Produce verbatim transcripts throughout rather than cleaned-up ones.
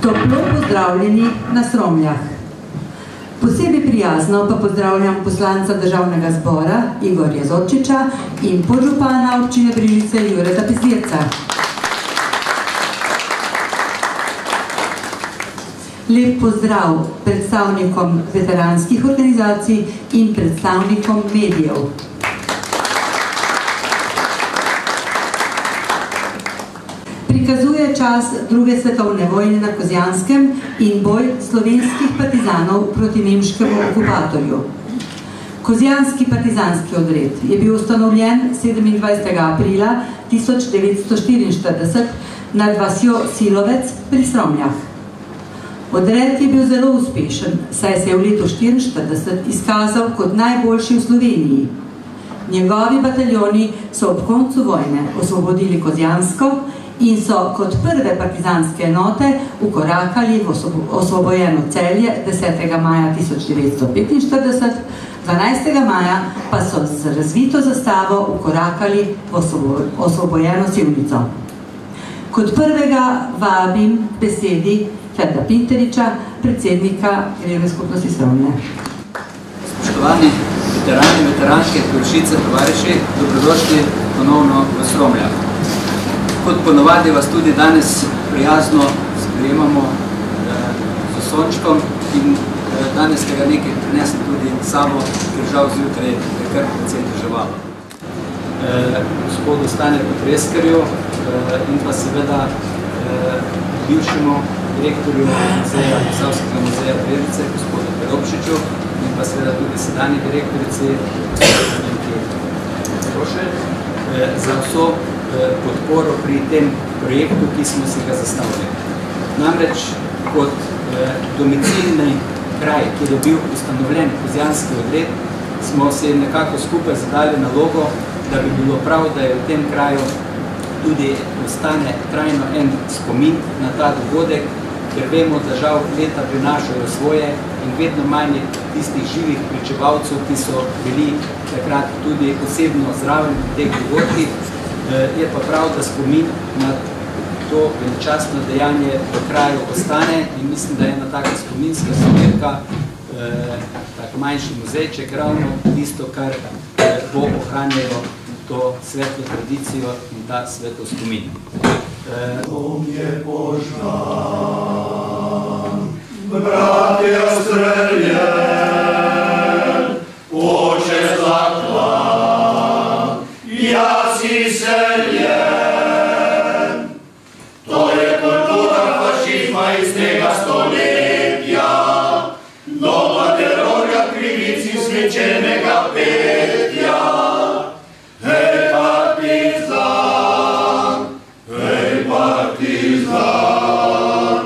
Toplo pozdravljeni na Sromljah. Posebej prijazno pa pozdravljam poslanca Državnega zbora Igorja Zorčiča in podžupana občine Brežice Jureta Pezdirca. Lep pozdrav predstavnikom veteranskih organizacij in predstavnikom medijev. Prikazuje čas druge svetovne vojne na Kozjanskem in boj slovenskih partizanov proti nemškemu okupatorju. Kozjanski partizanski odred je bil ustanovljen sedemindvajsetega aprila tisoč devetsto štiriinštirideset nad vasjo Silovec pri Sromljah. Odred je bil zelo uspešen, saj se je v letu štiriinštirideset izkazal kot najboljši v Sloveniji. Njegovi bataljoni so ob koncu vojne osvobodili Kozjansko in so kot prve partizanske enote ukorakali v osvobojeno Celje desetega maja tisoč devetsto petinštirideset, dvanajstega maja pa so z razvito zastavo ukorakali v osvobojeno Sevnico. Kot prvega vabim besedi Ferda Pinteriča, predsednika Krajevne skupnosti Sromlje. Spoštovani veterani, veteranke, Krušice, tovariši, dobrodošli ponovno v Sromljah. Kot ponovadi vas tudi danes prijazno sprejemamo z sončkom in danes tega nekaj prinesli tudi sabo, ker žal zjutraj je kar precej deževalo. Gospodu Stane Potreskarju in pa seveda bivšemu direktorju muzeja, Posavskega muzeja Brežice, gospodu Peropšiču in pa seveda tudi sedanji direktorici Prošelj za vso podporo pri tem projektu, ki smo si ga zastavili. Namreč kot domicilni kraj, kjer je bil ustanovljen Kozjanski odred, smo se nekako skupaj zadali nalogo, da bi bilo prav, da je v tem kraju tudi ostane trajno en spomin na ta dogodek, ker vemo, da žal leta prinašajo svoje in vedno manj tistih živih pričevalcev, ki so bili takrat tudi osebno zraven teh dogodkih. Je pa prav, da spomin na to veličastno dejanje v kraju ostane in mislim, da je ena taka spominska zbirka, tak manjši muzejček, ravno tisto, kar bo ohranjalo to svetlo tradicijo in ta svetlo spomin. Dom je požgan, brat je streljen, oče zaklan, jaz izseljen. To je kultura fašizma iz tega stoletja, doba terorja, krivic in svečenega petja. Hej, partizan, hej, partizan,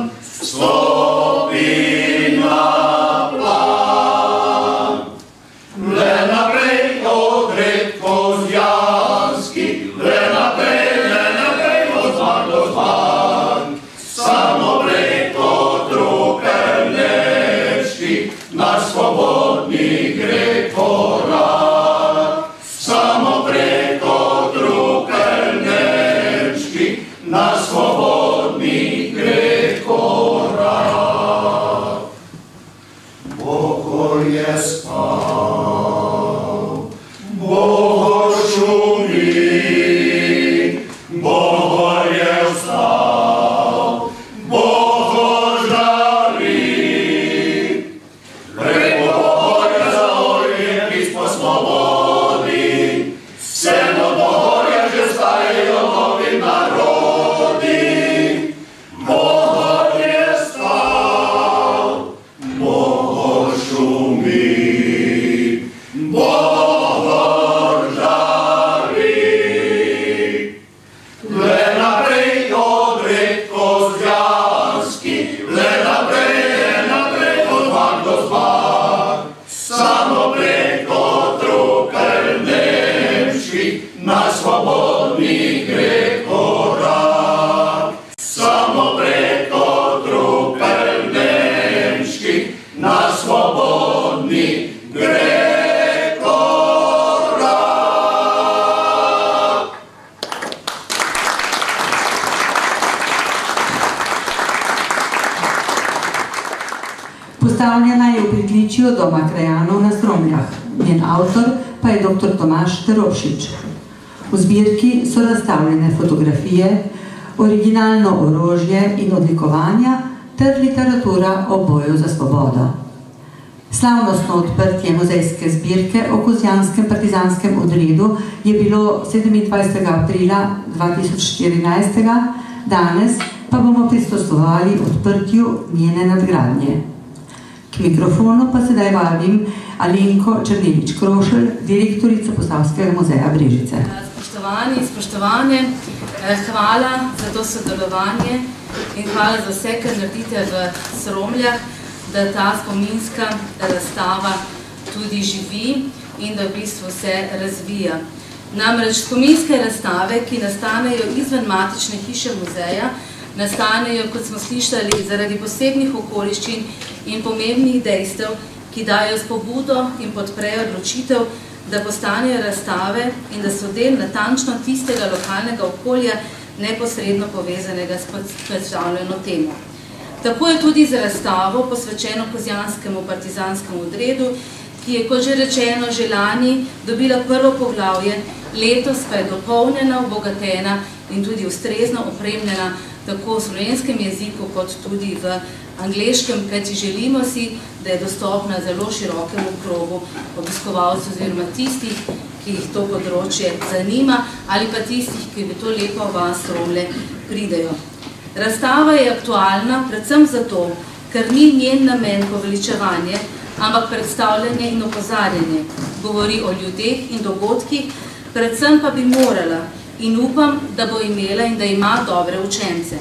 stopi na plan. Le naprej, odred Kozjanski, le naprej, le naprej, od zmag do zmag. Samo preko trupel nemških, naš svobodni gre korak. Samo preko trupel nemških, naš svobodni gre korak. Bohor je spal, Bohor šumi, Bohor je vstal, Bohor žari. Preko Bohorja za orje, ki smo svobodi, vse do Bohorja že stajajo novi narodi. Bohor je stal, Bohor šumi, Bohor žari. Le naprej, odred Kozjanski, le naprej, le naprej, od zmag do zmag. Samo preko trupel nemških, naš svobodni gre korak. Samo preko trupel nemških, naš svobodni gre korak. Postavljena je v pritličju doma krajanov na Stromljah. Njen avtor pa je doktor Tomaž Teropšič. V zbirki so razstavljene fotografije, originalno orožje in odlikovanja ter literatura o boju za svobodo. Slavnostno odprtje muzejske zbirke o kozjanskem partizanskem odredu je bilo sedemindvajsetega aprila dva tisoč štirinajst, danes pa bomo prisostvovali odprtju njene nadgradnje. K mikrofonu pa sedaj vabim Alenko Črnevič-Krošelj, direktorico Posavskega muzeja Brežice. Spoštovani, spoštovane, hvala za to sodelovanje in hvala za vse, kar naredite v Sromljah, da ta spominska razstava tudi živi in da v bistvu se razvija. Namreč spominske razstave, ki nastanejo izven matične hiše muzeja, nastanejo, kot smo slišali, zaradi posebnih okoliščin in pomembnih dejstev, ki dajo spodbudo in podprejo odločitev, da postanejo razstave in da so del natančno tistega lokalnega okolja neposredno povezanega s predstavljeno temo. Tako je tudi za razstavo posvečeno kozjanskemu partizanskemu odredu, ki je, kot že rečeno, že lani dobila prvo poglavje, letos pa je dopolnjena, obogatena in tudi ustrezno opremljena tako v slovenskem jeziku kot tudi v angleškem, kajti želimo si, da je dostopna zelo širokemu krogu obiskovalcev oziroma tistih, ki jih to področje zanima ali pa tistih, ki v to lepo vas Sromlje pridejo. Razstava je aktualna predvsem zato, ker ni njen namen poveličevanje, ampak predstavljanje in opozarjanje. Govori o ljudeh in dogodkih, predvsem pa bi morala in upam, da bo imela in da ima dobre učence.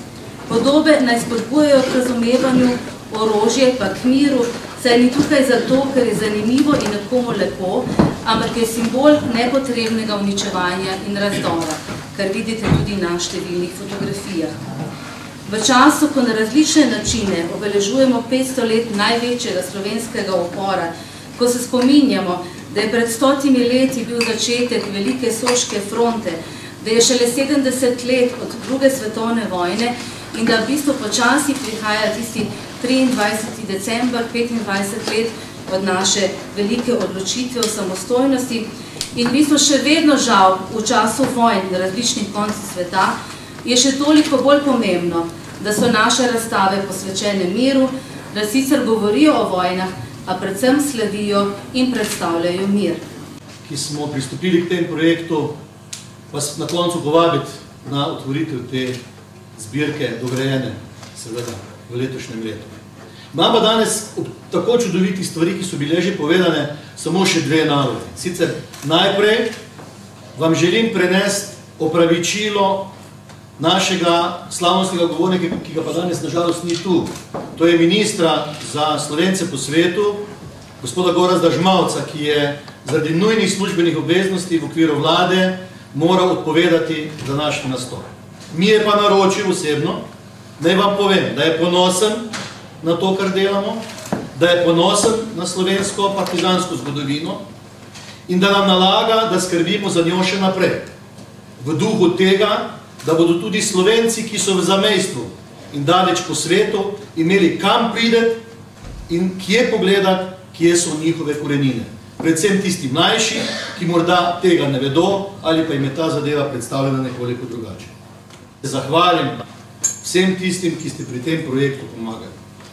Podobe naj spodbujajo k razumevanju, orožje pa k miru, saj ni tukaj zato, ker je zanimivo in nekomu lepo, ampak je simbol nepotrebnega uničevanja in razdora, kar vidite tudi na številnih fotografijah. V času, ko na različne načine obeležujemo petsto let največjega slovenskega upora, ko se spominjamo, da je pred stotimi leti bil začetek velike Soške fronte, da je šele sedemdeset let od druge svetovne vojne in da v bistvu počasi prihaja tisti triindvajseti december, petindvajset let od naše velike odločitve o samostojnosti in v bistvu še vedno žal v času vojn na različnih koncih sveta je še toliko bolj pomembno, da so naše razstave posvečene miru, da sicer govorijo o vojnah, a predvsem slavijo in predstavljajo mir. Ki smo pristopili k tem projektu, vas na koncu povabiti na otvoritev te zbirke dograjene, seveda, v letošnjem letu. Imam pa danes ob tako čudoviti stvari, ki so bile že povedane, samo še dve naloge. Sicer najprej vam želim prenesti opravičilo našega slavnostnega govornika, ki ga pa danes nažalost ni tu. To je ministra za Slovence po svetu, gospoda Gorazda Žmavca, ki je zaradi nujnih službenih obveznosti v okviru vlade moral odpovedati današnji nastop. Mi je pa naročil osebno, naj vam povem, da je ponosen na to, kar delamo, da je ponosen na slovensko partizansko zgodovino in da nam nalaga, da skrbimo za njo še naprej. V duhu tega, da bodo tudi Slovenci, ki so v zamejstvu in daleč po svetu, imeli kam prideti in kje pogledati, kje so njihove korenine. Predvsem tisti mlajši, ki morda tega ne vedo ali pa jim je ta zadeva predstavljena nekoliko drugače. Zahvalim vsem tistim, ki ste pri tem projektu pomagali.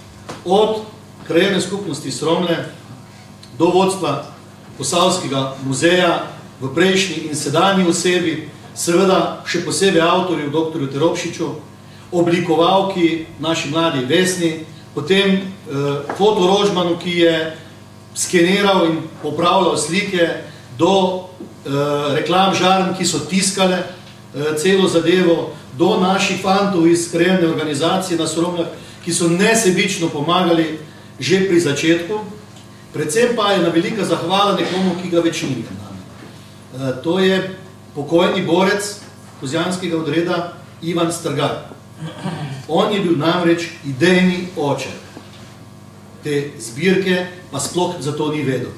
Od krajevne skupnosti Sromlje do vodstva Posavskega muzeja v prejšnji in sedanji osebi, seveda še posebej avtorju, doktorju Teropšiču, oblikovalki, naši mladi Vesni, potem eh, fotorožmanu, ki je skeniral in popravljal slike, do eh, reklam žarn, ki so tiskale eh, celo zadevo, do naših fantov iz krajevne organizacije na Sromljah, ki so nesebično pomagali že pri začetku. Predvsem pa je na velika zahvala nekomu, ki ga več ni. Eh, to je pokojni borec kozjanskega odreda Ivan Strgar. On je bil namreč idejni oče te zbirke, pa sploh za to ni vedel.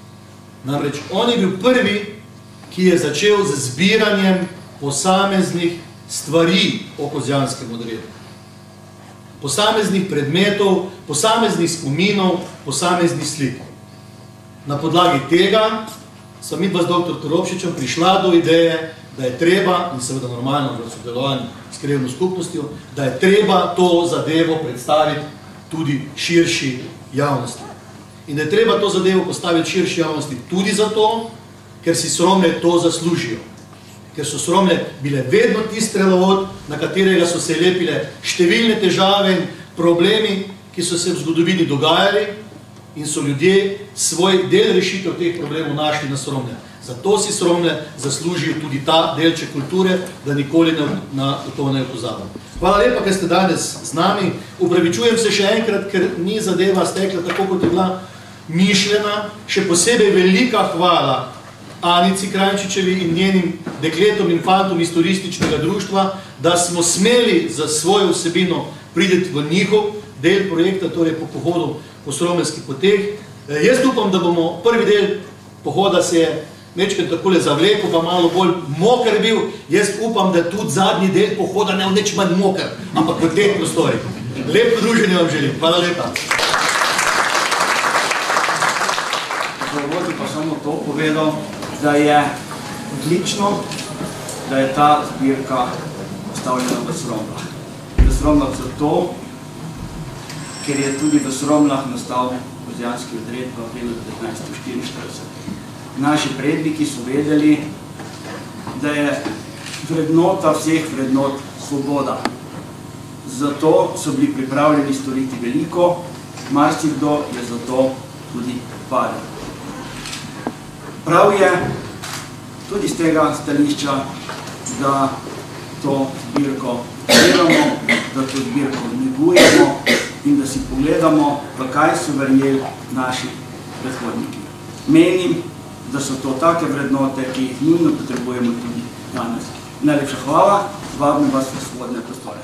Namreč on je bil prvi, ki je začel z zbiranjem posameznih stvari o kozjanskem odredu. posameznih predmetov, posameznih spominov, posameznih slik. Na podlagi tega sva midva z doktor Toropšičem prišla do ideje, da je treba, in seveda normalno v sodelovanju s krajevno skupnostjo, da je treba to zadevo predstaviti tudi širši javnosti. In da je treba to zadevo postaviti širši javnosti tudi zato, ker si Sromlje to zaslužijo. Ker so Sromlje bile vedno tisti strelovod, na katerega so se lepile številne težave in problemi, ki so se v zgodovini dogajali in so ljudje svoj del rešitev teh problemov našli na Sromlje. Zato si Sromlje zaslužijo tudi ta delček kulture, da nikoli ne, na to ne pozabimo. Hvala lepa, ker ste danes z nami. Upravičujem se še enkrat, ker ni zadeva stekla tako, kot je bila mišljena. Še posebej velika hvala Anici Krajnčičevi in njenim dekletom in fantom iz turističnega društva, da smo smeli za svojo vsebino prideti v njihov del projekta, torej po pohodu po Sromljskih poteh. Jaz upam, da bomo prvi del pohoda se je mečkrat takole zavleko, pa malo bolj moker bil. Jaz upam, da tudi zadnji del pohoda ne bo nič manj moker, ampak v teh prostorih. Lepo druženje vam želim. Hvala lepa. Zavodi pa samo to povedal, da je odlično, da je ta zbirka postavljena v Sromljah. V Sromljah zato, ker je tudi v Sromljah nastal kozjanski odred v aprilu devetnajststo štiriinštirideset. Naši predniki so vedeli, da je vrednota vseh vrednot svoboda. Zato so bili pripravljeni storiti veliko, marsikdo je zato tudi padel. Prav je tudi z tega stališča, da to zbirko delamo, da to zbirko negujemo in da si pogledamo, v kaj so verjeli naši predhodniki. Menim, da so to take vrednote, ki jih nujno potrebujemo tudi danes. Najlepša hvala, vabim vas v svobodne prostore.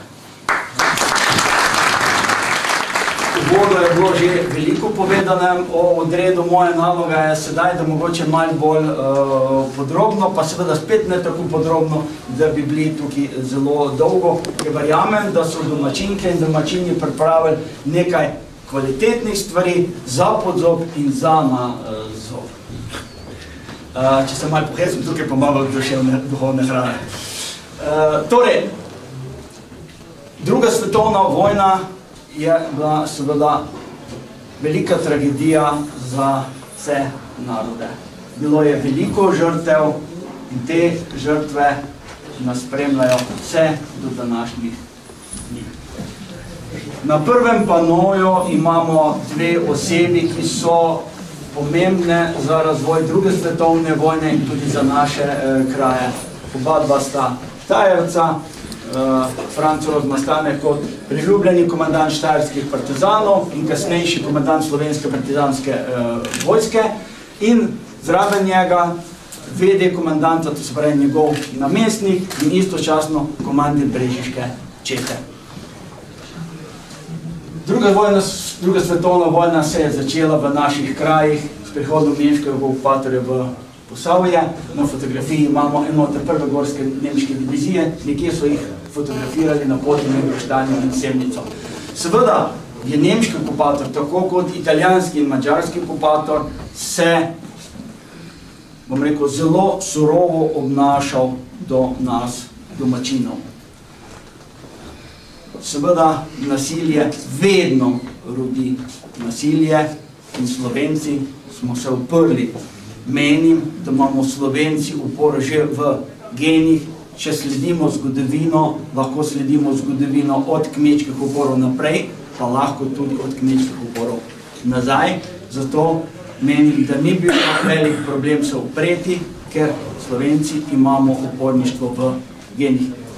Uvodno je bilo že veliko povedanem o odredu. Moja naloga je sedaj, da mogoče malo bolj uh, podrobno, pa seveda spet ne tako podrobno, da bi bili tukaj zelo dolgo, ker verjamem, da so domačinke in domačini pripravili nekaj kvalitetnih stvari za podzob in za na uh, zob. Uh, če se malo pohecam, tukaj pa malo duševne, duhovne hrane. Uh, torej, druga svetovna vojna je bila seveda velika tragedija za vse narode. Bilo je veliko žrtev in te žrtve nas spremljajo vse do današnjih dni. Na prvem panoju imamo dve osebi, ki so pomembne za razvoj druge svetovne vojne in tudi za naše eh, kraje. Oba dva sta Tajevca. Uh, Franc Rozman stane kot priljubljeni komandant štajerskih partizanov in kasnejši komandant slovenske partizanske uh, vojske in zraven njega vede komandanta, to se pravi njegov namestnik in istočasno komandir brežiške čete. Druga, vojna, druga svetovna vojna se je začela v naših krajih s prihodom nemškega okupatorja v Posavje. Na fotografiji imamo enote prve gorske nemške divizije, nekje so jih fotografirali na poti med Štanjo in Semnico. Seveda je nemški okupator, tako kot italijanski in mađarski okupator, se, bom rekel, zelo surovo obnašal do nas, domačinov. Seveda nasilje vedno rodi nasilje in Slovenci smo se uprli. Menim, da imamo Slovenci uporo že v genih, če sledimo zgodovino, lahko sledimo zgodovino od kmečkih uporov naprej, pa lahko tudi od kmečkih uporov nazaj. Zato menim, da ni bil velik problem se upreti, ker Slovenci imamo uporništvo v genih.